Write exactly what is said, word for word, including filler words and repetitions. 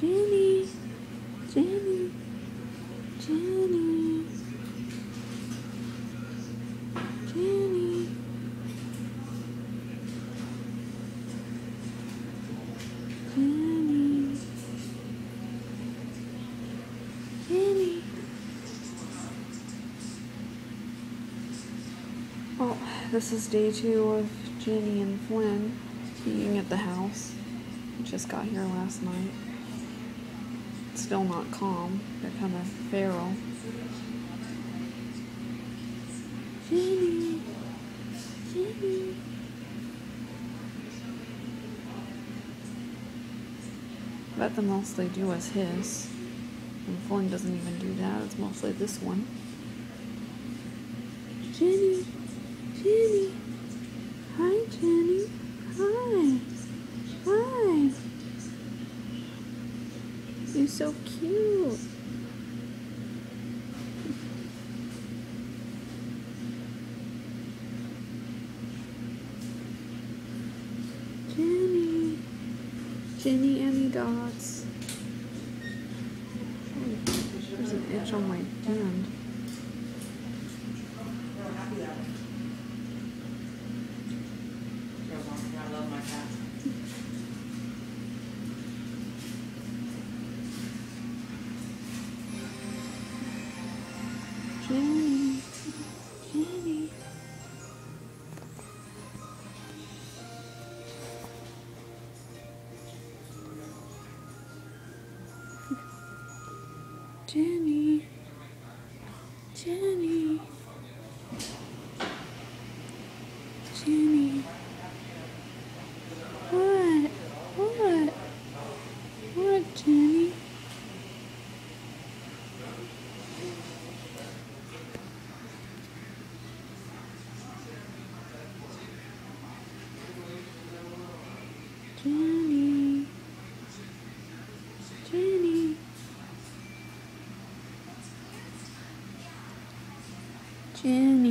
Jenny, Jenny, Jenny, Jenny. Jenny, Jenny. Well, this is day two of Jenny and Flynn being at the house. We just got here last night. Still not calm. They're kind of feral. Jenny, Jenny. I bet the most they do is hiss. And Flynn doesn't even do that. It's mostly this one. Jenny, Jenny. Hi, Jenny. Hi. Hi. You're so cute. Jenny. Jenny Annie Dots. Oh, there's an itch on my hand. Jenny, Jenny. Jenny, Jenny, Jenny. What? What? What, Jenny? Jenny, Jenny, Jenny.